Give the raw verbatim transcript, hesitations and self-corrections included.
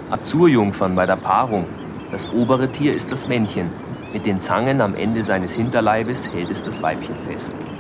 Azurijungfern bei der Paarung. Das obere Tier ist das Männchen. Mit den Zangen am Ende seines Hinterleibes hält es das Weibchen fest.